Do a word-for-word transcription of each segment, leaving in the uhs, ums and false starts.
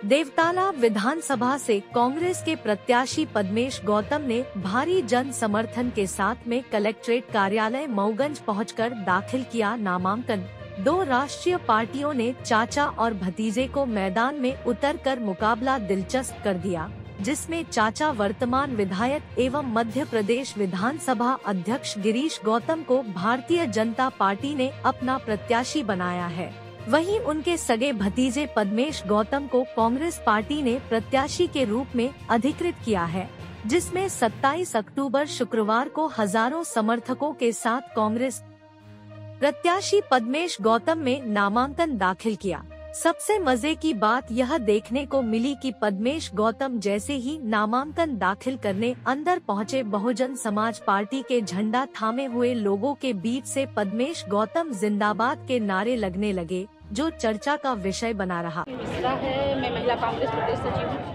देवताला विधानसभा से कांग्रेस के प्रत्याशी पद्मेश गौतम ने भारी जन समर्थन के साथ में कलेक्ट्रेट कार्यालय मऊगंज पहुंचकर दाखिल किया नामांकन। दो राष्ट्रीय पार्टियों ने चाचा और भतीजे को मैदान में उतरकर मुकाबला दिलचस्प कर दिया, जिसमें चाचा वर्तमान विधायक एवं मध्य प्रदेश विधानसभा अध्यक्ष गिरीश गौतम को भारतीय जनता पार्टी ने अपना प्रत्याशी बनाया है। वहीं उनके सगे भतीजे पद्मेश गौतम को कांग्रेस पार्टी ने प्रत्याशी के रूप में अधिकृत किया है, जिसमें सत्ताईस अक्टूबर शुक्रवार को हजारों समर्थकों के साथ कांग्रेस प्रत्याशी पद्मेश गौतम ने नामांकन दाखिल किया। सबसे मजे की बात यह देखने को मिली कि पद्मेश गौतम जैसे ही नामांकन दाखिल करने अंदर पहुंचे, बहुजन समाज पार्टी के झंडा थामे हुए लोगों के बीच से पद्मेश गौतम जिंदाबाद के नारे लगने लगे, जो चर्चा का विषय बना रहा। मिश्रा है, मैं महिला कांग्रेस प्रदेश सचिव हूँ।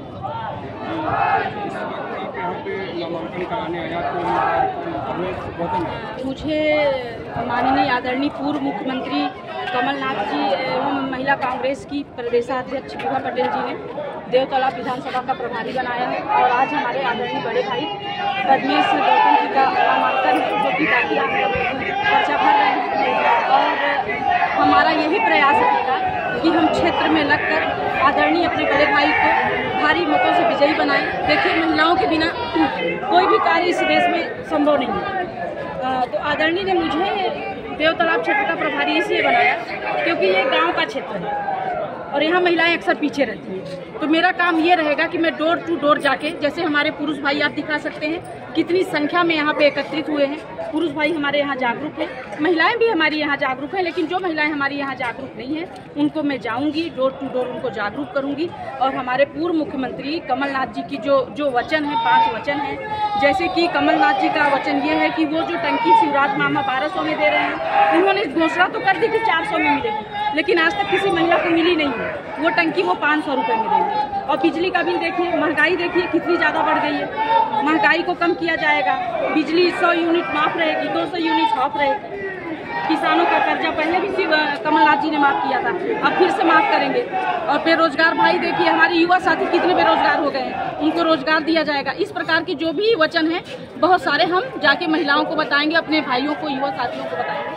मुझे माननीय आदरणीय पूर्व मुख्यमंत्री कमलनाथ जी एवं महिला कांग्रेस की प्रदेशाध्यक्ष विभा पटेल जी ने देवतला विधानसभा का प्रभारी बनाया है और आज हमारे आदरणीय बड़े भाई पद्मेश गौतम जी का नामांकन जो कि ताकि पर्चा भर रहे हैं और हमारा यही प्रयास रहेगा कि हम क्षेत्र में लगकर आदरणीय अपने बड़े भाई को भारी मतों से विजयी बनाएं। देखिए, महिलाओं के बिना कोई भी कार्य इस देश में संभव नहीं है। तो आदरणीय ने मुझे देवतालाब क्षेत्र का प्रभारी इसलिए बनाया क्योंकि ये गांव का क्षेत्र है और यहाँ महिलाएं अक्सर पीछे रहती हैं। तो मेरा काम ये रहेगा कि मैं डोर टू डोर जाके, जैसे हमारे पुरुष भाई आप दिखा सकते हैं कितनी संख्या में यहाँ पे एकत्रित हुए हैं, पुरुष भाई हमारे यहाँ जागरूक हैं, महिलाएं भी हमारी यहाँ जागरूक हैं, लेकिन जो महिलाएं हमारी यहाँ जागरूक नहीं हैं उनको मैं जाऊँगी, डोर टू डोर उनको जागरूक करूँगी। और हमारे पूर्व मुख्यमंत्री कमलनाथ जी की जो जो वचन है, पाँच वचन हैं, जैसे कि कमलनाथ जी का वचन ये है कि वो जो टंकी शिवराज मामा बारह सौ में दे रहे हैं, उन्होंने घोषणा तो कर दी कि चार सौ में मिलेगी, लेकिन आज तक किसी महिला को मिली नहीं है। वो टंकी वो पाँच सौ रुपये में देंगे। और बिजली का बिल देखिए, महंगाई देखिए कितनी ज़्यादा बढ़ गई है। महंगाई को कम किया जाएगा, बिजली सौ यूनिट माफ रहेगी, दो सौ यूनिट ऑफ रहेगी। किसानों का कर्जा पहले भी कमलनाथ जी ने माफ किया था, अब फिर से माफ करेंगे। और बेरोजगार भाई देखिए, हमारे युवा साथी कितने बेरोजगार हो गए हैं, उनको रोजगार दिया जाएगा। इस प्रकार के जो भी वचन हैं बहुत सारे हम जाके महिलाओं को बताएंगे, अपने भाइयों को, युवा साथियों को बताएंगे।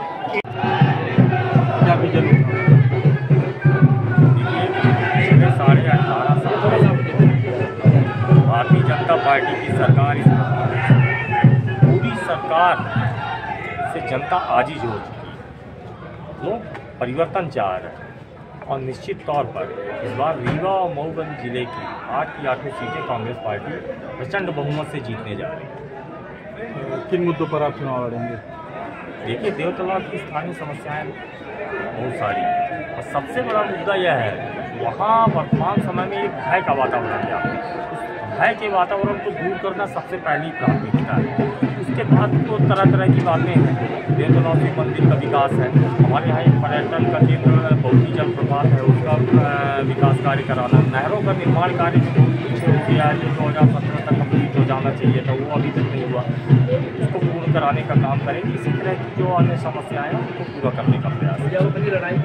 साढ़े अठारह साल भारतीय जनता पार्टी की सरकार, इस पूरी सरकार से जनता आजीज हो चुकी है। लोग परिवर्तन चाह रहे हैं और निश्चित तौर पर इस बार रीवा और मऊगंज जिले की आठ की आठों सीटें कांग्रेस पार्टी प्रचंड बहुमत से जीतने जा रही है। किन मुद्दों पर आप चुनाव लड़ेंगे? देखिए, देवतला की स्थानीय समस्याएं बहुत सारी और सबसे बड़ा मुद्दा यह है, वहाँ वर्तमान समय में एक भय का वातावरण है। उस भय के वातावरण को दूर करना सबसे पहली प्राथमिकता है। उसके बाद तो तरह तरह की बातें हैं। देवतला से मंदिर का विकास है, हमारे यहाँ एक पर्यटन का केंद्र बहुती जलप्रपात है, उसका विकास कार्य कराना, नहरों का निर्माण कार्य जो पीछे हो गया है, जो दो हज़ार सत्रह तक कंप्लीट हो जाना चाहिए था, वो अभी तक नहीं हुआ, उसको पूर्ण कराने का काम करेंगे। इसी तरह की जो अन्य समस्याएं हैं उनको पूरा करने का प्रयास है। लड़ाई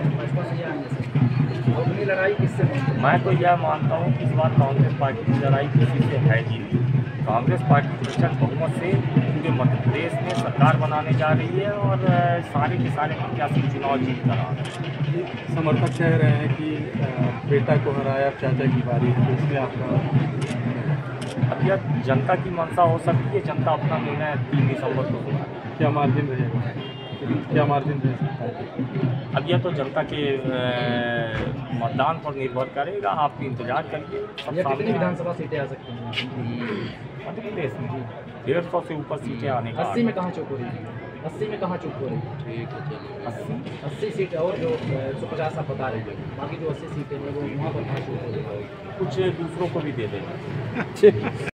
किससे? मैं तो यह मानता हूँ कि इस बार कांग्रेस पार्टी की लड़ाई किसी से है ही नहीं। कांग्रेस पार्टी प्रचंड बहुमत से पूरे मध्य प्रदेश में सरकार बनाने जा रही है और सारे के सारे प्रत्याशी चुनाव जीत कर आ रहे हैं। समर्थक कह रहे हैं कि बेटा को हराया चाचा की बारी है, तो इसमें आपका? अब यह जनता की मंशा हो सकती है, जनता अपना निर्णय तीन दिसंबर को होगा। क्या मार्जिन रहेगा? क्या मार्जिन रह सकता है? अब यह तो जनता के मतदान पर निर्भर करेगा, आप इंतजार करिए। कितनी विधानसभा सीटें आ सकती हैं मध्य प्रदेश में? डेढ़ सौ से ऊपर सीटें आने का। अस्सी में कहाँ चुप हो रही है? अस्सी में कहाँ चुप हो रही है? ठीक है, अस्सी अस्सी सीट और जो एक सौ पचास आप बता रहे हैं, बाकी जो अस्सी सीटें हैं वो वहाँ पर कहाँ चुप हो रही है? कुछ दूसरों को भी दे देना।